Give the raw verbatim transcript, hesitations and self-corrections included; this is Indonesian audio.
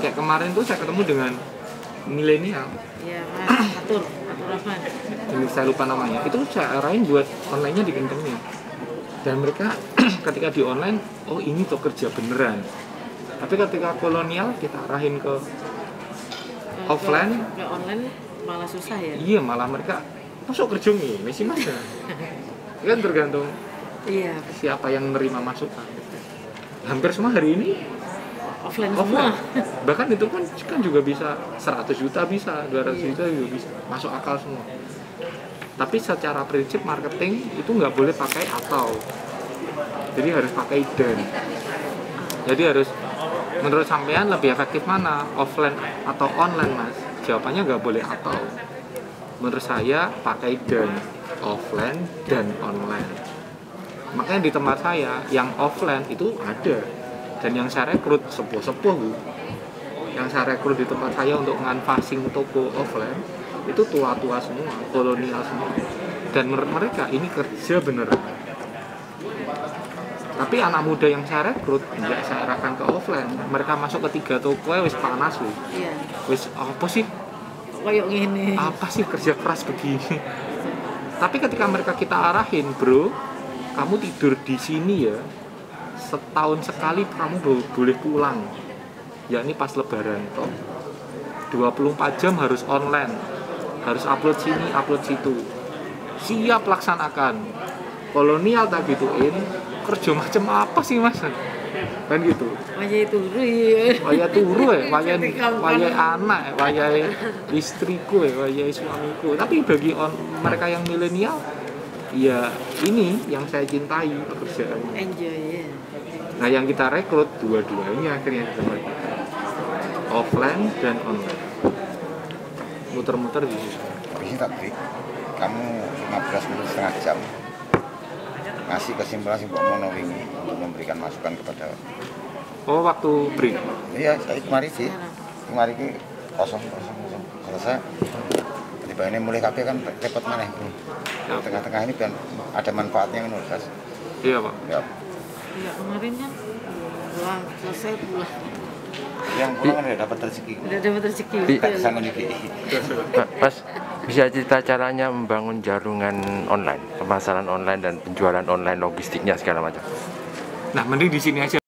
Kayak kemarin tuh saya ketemu dengan milenial. Iya, Mas. Atur, atur apa? Ini saya lupa namanya. Itu saya arahin buat online-nya dikencengin. Dan mereka ketika di online, oh ini tuh kerja beneran. Tapi ketika kolonial kita arahin ke Kalau offline, ke online malah susah ya. iya malah mereka masuk kerja nih, mesti mas ya. Kan tergantung Iya, siapa yang menerima masukan. Hampir semua hari ini offline, offline. semua. Bahkan itu pun kan juga bisa seratus juta bisa, dua ratus Iya. juta juga bisa. Masuk akal semua. Tapi secara prinsip marketing itu nggak boleh pakai atau. Jadi harus pakai dan. Jadi harus menurut sampean lebih efektif mana? Offline atau online, Mas? Jawabannya nggak boleh atau. Menurut saya pakai dan. Offline dan online. Makanya di tempat saya yang offline itu ada. Dan yang saya rekrut sepuh-sepuh Bu. Yang saya rekrut di tempat saya untuk nganvasing toko offline itu tua-tua semua, kolonial semua. Dan menurut mereka ini kerja beneran. Tapi anak muda yang saya rekrut nggak saya arahkan ke offline. Mereka masuk ke tiga toko wis panas wis. Iya. Wis apa sih? Kayak gini. Apa sih kerja keras begini? Tapi ketika mereka kita arahin, bro, kamu tidur di sini ya. Setahun sekali kamu boleh pulang. Ya ini pas lebaran toh. dua puluh empat jam harus online. Harus upload sini, upload situ. Siap laksanakan. Kolonial tak gituin, kerja macam apa sih mas? Kan gitu. Wajah itu iya. Wajah turu ya, wajah wajah anak, wajah istriku ya, wajah suamiku. Tapi bagi on, mereka yang milenial, ya ini yang saya cintai pekerjaan. Enjoy ya. Nah yang kita rekrut dua-duanya akhirnya kita rekrut. Offline dan online. Muter-muter di situ. Bisa tak beri, kamu lima belas menit setengah jam ngasih kesimpulan sih mau wingi untuk memberikan masukan kepada. Oh waktu break. Iya, saya kemarin sih, kemarin ini kosong kosong kosong. Kalau saya tiba ini mulai kafe kan repot mana bro. Ya. Tengah-tengah ini kan ada manfaatnya menurut saya. Iya pak. Ya. Iya, kemarin kan pulang, selesai pulang. Yang pulang kan udah dapat rezeki. Udah dapat rezeki. Di- Tak bisa ngediki. Pak, Mas, bisa cerita caranya membangun jaringan online, pemasaran online dan penjualan online, logistiknya segala macam. Nah mending di sini aja.